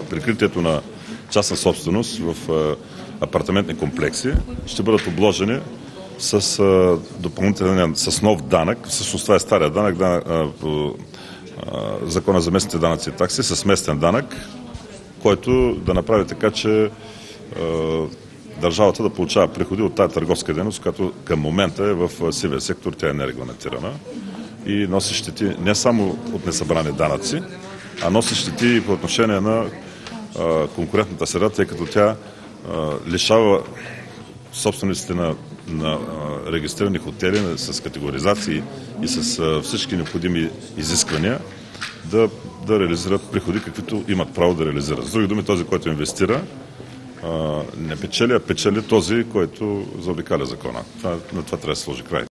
прикритието на частна собственост в апартаментни комплекси ще бъдат обложени с допълнителен, с нов данък. Всъщност това е стария данък по Закона за местните данъци и такси, с местен данък, който да направи така, че държавата да получава приходи от тази търговска дейност, която към момента е в сивия сектор, тя е нерегламентирана и носи щети не само от несъбрани данъци, а носи щети и по отношение на конкурентната среда, тъй като тя лишава собствениците на регистрирани хотели с категоризации и с всички необходими изисквания да реализират приходи, каквито имат право да реализират. С други думи, този, който инвестира, не печели, а печели този, който заобикаля закона. На това трябва да се сложи край.